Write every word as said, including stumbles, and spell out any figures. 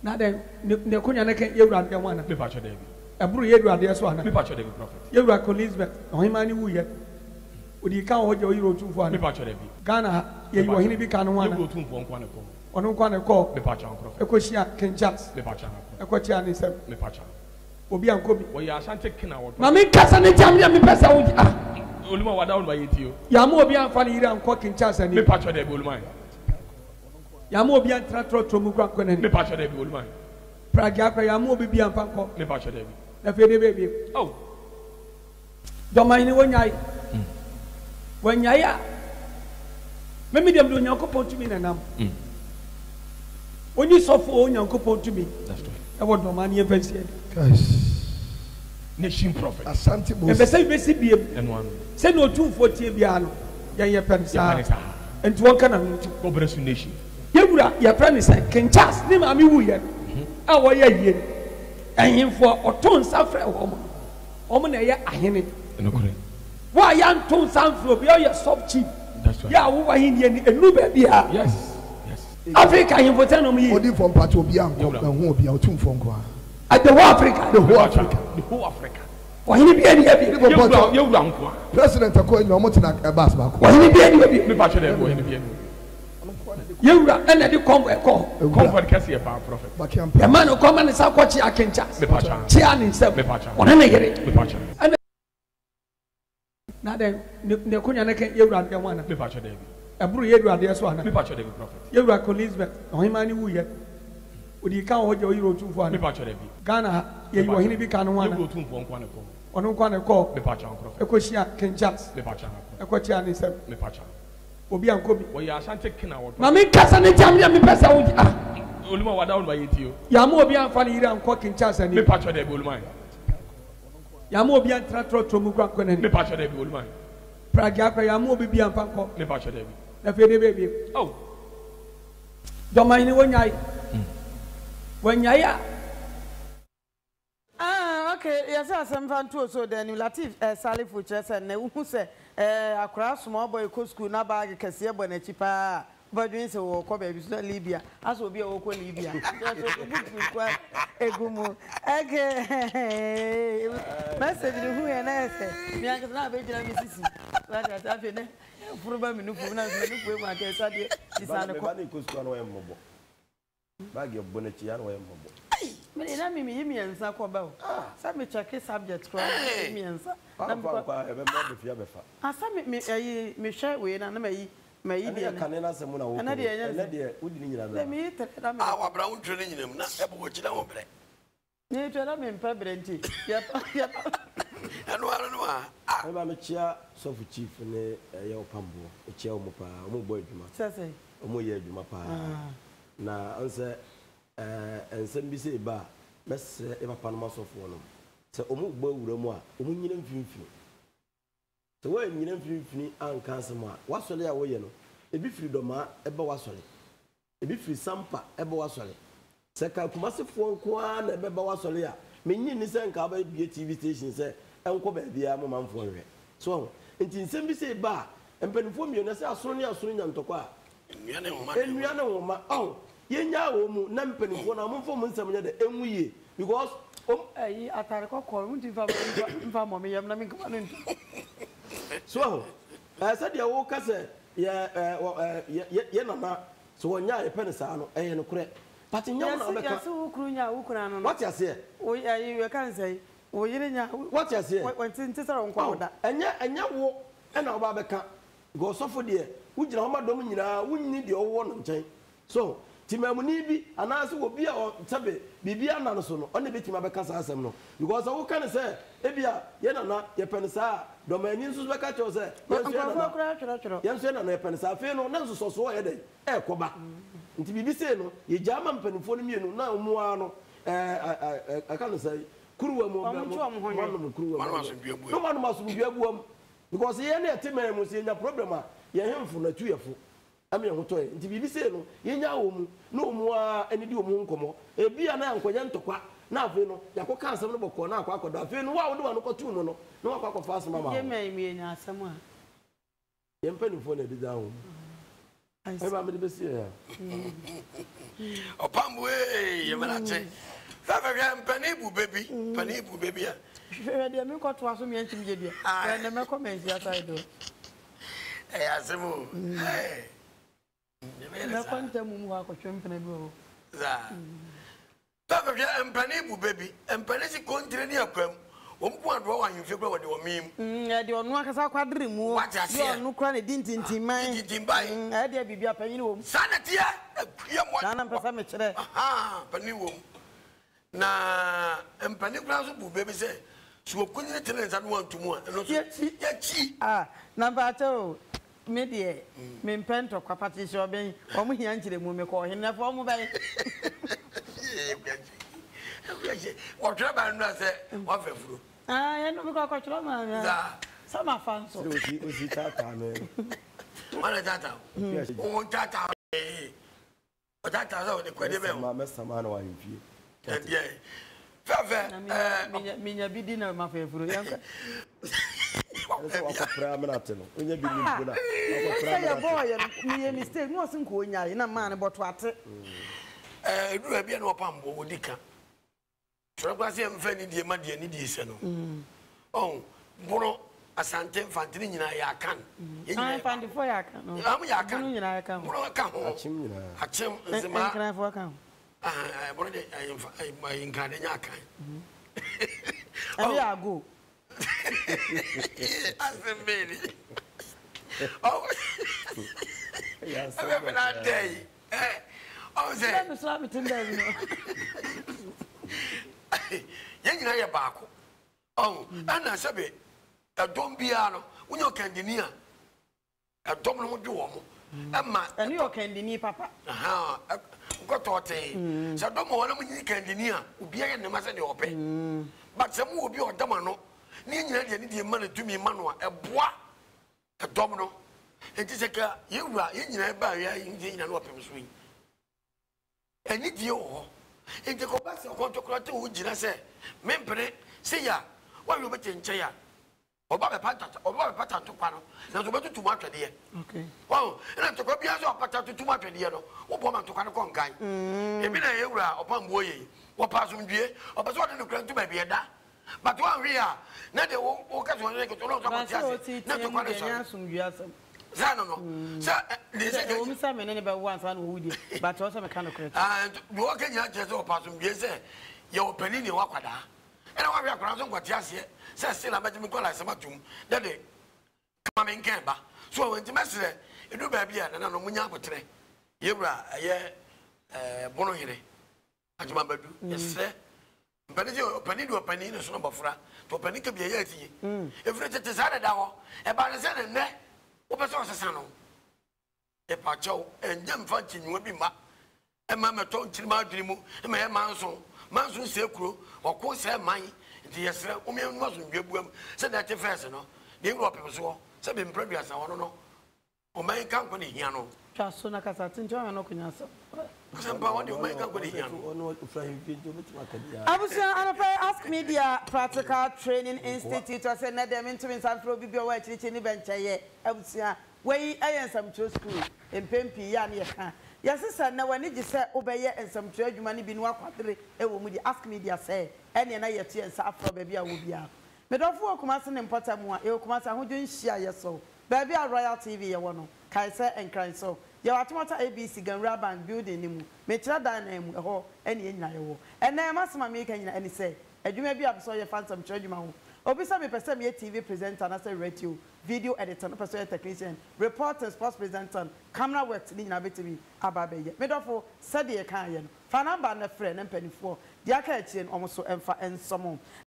na den ne kunya ne kan yewura de wana Me patch David. aburu yewura de so ana Me patch David prophet. yewura ko Elizabeth ohima ni wuye odi kan ho je oyiro tumfo ana Me patch David. Ghana ye yi ohini bi kan wana You go tumfo nko na ko. ono kwa ne ko Me patch am prophet. ekohia King Charles Me patch am. ekohia ni sem Me patch am. obi anko bi Wo ya Asante kina wo. ma me kasa ne jam ya me pesa wo ah Oluma wada oluma yetio. ya ma obi anfa ne yire anko King Charles ani Me patch David oluma. ya ma obi antra tro tro mu kwa ko ne Me patch David oluma. praga akwa ya ma obi bi anfa ko Me patch David. na fe de bebi Oh. Dormaahene wonyai wonyai a me me dem do Nyankopon tumi na nam Mm. Oni sofo o Nyankopon tumi That's right. e wo Dormaahene fancy Guys. Nation prophet. Asante e Moses. be say be si biem And one. se no tumfo tie bia no ye ye pen sa Sa. enti won kana no nti Go bless you nation. yewura ye pen sa King Charles ni ma mi wuye a wo ye yie ehimfo oton sa frɛ wo mo o mo na ye ahene No correct. wa ya nton sa mfro bi o ye sub chief That's right. ya wo wa hin ye ni enu ba bia Yes. Yes. Africa himfo tell no mi Odi from party obi anko na hu obi o tum from kwa. at the whole Africa The whole Africa. The whole Africa. wahini bia ni abi You you you unko. President akọ ni omo tina e bas ba ko. wahini bia ni abi Me patch David boy ni bi. yewura ena de convoy ko Comfort kasi e pa prophet. Ba kiam. the man ko man sa ko chi akencha Me patch am. chi ani nsem Me patch am. wona na yere Me patch am. na den ne kunya ne kan yewura de wana Me patch David. aburu yewura de so ana Me patch David prophet. yewura ko Elizabeth ohima ni wuye odi kan ho je oyiro tumfo Me ana patch David. Ghana ye yi ohini bi kan You wana go tumfo nko na ko. ono kwa ne ko Me patch am prophet. ekohia King Charles Me patch am. ekohia ni nsem Me patch am. obi anko bi Wo ya Asante kina wo. ma me kasa ne jam ya me pesa wo ah Oluma wada oluma yetio. ya ma obi anfa ne yire anko King Charles ani Me patch David oluma. ya ma obi antra tro tro mu kwa ko ne Me patch David oluma. praga akwa ya ma obi bi anfa ko Me patch David. na fe de bebi Oh. Dormaahene wonyai wonyai a Ah, okay. Yes, I am fan too. So then you Latif uh, Salif which is and who say uh across small boy co school na bag kese bo na chipa but we say wo ko baby so Libya as obi o ko Libya egumu okay message who na say me an na be jira me sisi that that afi ne furuba me no fu na me no fu ma ke sa de disane ko ba ni ko school no yem mobo bag of bonechi ya no yem mobo me na me me yimi ensa ko ba o sa me check subject ko me ensa na kwa kwa ebe mo de fia be fa asa me me ayi me hwe we na na me me yi de kan na se mo na wo na de na de udi ni nyina na me tere na me ah wa bra wontre ni nyinam na e bo gina wo bre ni to na me mpa brenti ya ya anu anu no ah e ba me chia sofu chief ne ye Opambour e chia o mo pa o mo boy djuma sese o mo ye djuma pa na onse eh ensem bi se ba mese e papa no masofo no se o mo gba wura mu a o mo nyina mfimfini se wo nyina mfimfini anka asem a wasole a wo ye no e bi firi doma e ba wasole e bi firi sampa e ba wasole se ka kumasefo nko a na e ba wasole a menyi ni se nka ba bi T V station se enko ba bia mo manfo hwe so enti nsem bi se ba empanifo mi no se asoro ni asoro nya ntoko a enua ne homa enua ne homa oh yenya wo mu na mpanifo na momfo mu nsem nya de enwuye because um ayi atare ko ko mu difa mfa mo me yam na me nkama no nti so eh said ya wo kase ye ye ye nana so wonya ye pen sa no eh no kure but nya wo na ya obeka so ukuru nya ukuru no what you say o ayi we kan say o yire nya what you say wonti nti sara nkwa oda enya enya wo e na oba beka go sofo de wugina homa dom nyina wunni de owo no nchen so timamuni bi anase wo bia o tabe bibia na no so no one betima beka sa asem no because wo kan say ebia ye na na ye pen sa Dormaahene nso beka cho say nkwa kura choro choro ye nso na na ye pen sa fe no na nso so so ye dey e koba nti bibi say no ye jama mpanifo no mienu na omu ano eh aka no say kuruwa mo mo kuruwa manu aso biabu no manu aso biabu am because ye na etima mu say nya problem a ye hemfo na tuyefo ame ho toy nti bibi say no ye nya wo mu na omu a eni di omu nkomo ebia na ankonya ntokwa na afi no yakoka asem no boko na akwa akodo afi no wa wo de wa no kotu no no na wa akwa fast mama ye me me nya asem a ye mpanifo na di down ai ba me de be see ya Opambour ye mana che fa fa ya mpani bu baby pani bu baby a hwe de me ko to aso me antim je dia e na me comment ya side do eh asemu eh me ko ntam mu ha ko twempena bi o za fa fa ya mpani bu baby mpani si kontre ni akwam ompu ado wa hwefie kura wode o mim mm e de onu akasa kwadere mu de onu kura ne dintintiman dintinban e de bibia panyin wo sanatia ya mo sana mpesa me kire aha pani wo na mpani kura so bu baby say so kunyine tele nsa no antumu a no so ya chi ah na ba to me de me mpento kwa patricia oben o mu hia nkire mu me ko hin na fo mu bai o traba no say o fefuro ah ya no me ko ko chro ma da sama fanso o si o si tata no mana tata o tata o tata so de kwede be ma me sama na wa hwefie ndie fefe eh minya bidi na ma fefuro yanka so akopra me na te no onya bi ni bu na say ya boy me mistake no sin ko onya na ma ne boto ate eh du bia na Opambour odika so kwa se mfa ni die ma die ni die se no oh boro asante infantry nyina ya kan ye nyina infantry fo ya kan no am ya kan nyina ya kan boro kan ho achim nyina achim nzema kan fo kan ah boro de ai nkan de nya kan abi ago asembeli oh ya sabe na day eh oh say me so me tinda bi no ye nyina ya baako oh ana sabe adom bia no unyo kandini a adom no de wo mo ama ani o kandini papa aha ko tote sa dom wo na munyi kandini a obia ye ne ma se de ope but se mu obi odama no ni nyina de ni de ma na tumi ma no a eboa adom no enti se ka ye wura ye nyina ba ya ye nyina no opem so yi eni die wo enti ko ba se ko to kro te wo jina se mempere se ya wa yo bete nche ya oba be patata oba be patata kwa no na so betutu mu atwede ye okay wow na to ko bia so patata tutu mu atwede ye no wo bo ma to kwa no kon kan e bi na ye wura Opambour ye wo pa so ndue oba so de no kra ntu ba bi da but one we are na de wo wo ka so ne ko to no so ko ti ase na to kwa no so ya sum dua sam za no no sa de se o mi sa me ne be wan fa no wudi but o so me kan no kra ah do wo ka nya je so pa so ndue se ye wo pani ni wa kwada ena wa we akora so kwati ase se se na majimi ko la sama tum de de kama men kan ba so won ti mesre edu ba bia na no munya akotre yewura ye eh bono hire ajuma badu yesre mpani je pani do pani no so no bafra to pani ka bia ya tie efre tete sa da ho e ba ne se ne ne wo pe so sesa no e pa cho enjam fa chinwa bi ma e ma me to nchiri ma adwiri mu e ma ye manso manso se kuro wako se man nti yesre o me no so dwebuam se da te first no de ngro pe so se be mpradua sa wono no o man kan ko ne hia no twa so na kasa tinjo me no kunya so se ba won de o man kan ko ne hia no ono ufrahin video betu akadia abusia anapa ask media practical training institute o se na dem into me sanfro bibio wa chirichi ni benchaye abusia wey ayensam tro school empempi ya na ye kan yasisa na wani gise obeye ensamtwe adwuma ne bi no akwadere e wo mu di ask media say ene na yetu ensa afro ba bia wo bia medofo okumase ne mpota mu a e okumase ahodwo nhia yeso ba bia Royal T V ye wo no kaise enkran so ye watomata A B C Ganra Bank building ni mu metira dan na mu e ho ene nyina ye wo ene masema me kan nyina ene say adwuma bi abeso ye fansam twa adwuma ho obi say me pese me T V presenter na say radio video editor no person technician reporter sports presenter camera work ni nyina betimi ababe ye medofo said ye kan ye no fa number na frɛ na mpanifo dia ka achie no omo so emfa ensomo